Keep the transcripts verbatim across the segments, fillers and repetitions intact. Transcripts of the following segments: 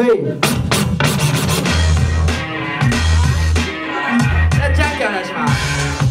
ーじゃんけんお願いします。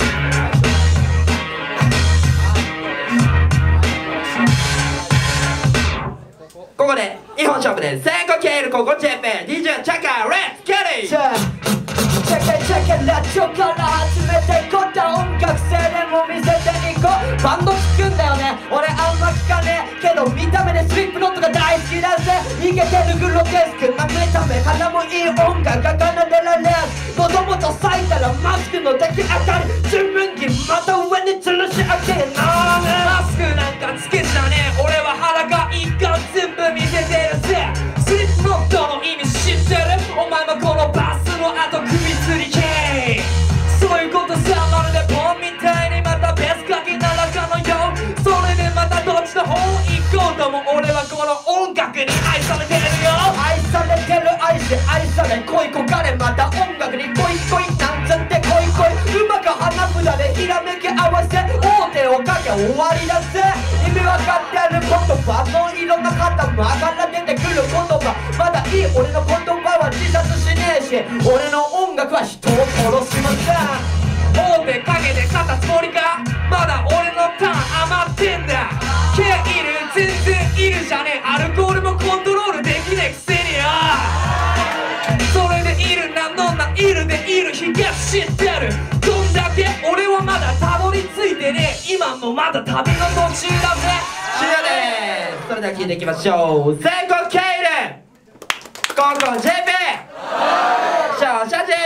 ここで日本勝負です。先行ケール、ここ ジェーピー、ディージェー チャカ、レッツゲッティー。 チェケチェケラジオから始めてこった音楽性でも見せていこう。バンド聴くんだよね、俺あんま聴かねえけど見た目でスリップノットが大好きだぜ。イケてるグロテスクな見た目からもいい音楽が奏でられる。喉元咲いたらマスクの出来上がり、自分にまた上に吊るし上げるな。 マスクなんかつけじゃねえ、俺は腹がいいから全部見せてるぜ。スリップノットの意味知ってる？お前もこのバスの後首吊りけ。そういうことさ、まるでポンみたいにまた別かけならかのよう。それでまたどっちの方行こうとも俺はこの音楽に愛されてるよ。 愛されてる愛して愛され恋焦がれ、また音楽に恋恋なんつって恋恋。うまく花札でひらめき合わせ王手をかけ終わりだぜ。意味わかってる言葉のいろんな塊から出てくる言葉、まだいい俺の言葉は自殺しねえし、俺の音楽は人を殺しません。 王手かけて勝ったつもりか。まだ俺のターン余ってんだ。K いる全然いるじゃねえ。アルコールもコントロールできねえくせによ。それでいるなのないるでいる日が知ってる。どんだけ俺はまだたどり着いてねえ。今もまだ旅の途中だぜ。終了でーす。それでは聞いていきましょう。全国ケイル、コンコン ジェーピー、シャオシャジェ